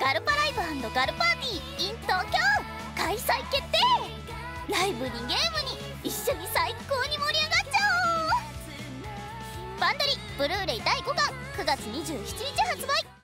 ガルパライブ&ガルパーティー in 東京開催決定。ライブにゲームに一緒に最高に盛り上がっちゃおう。バンドリブルーレイ第5巻9月27日発売。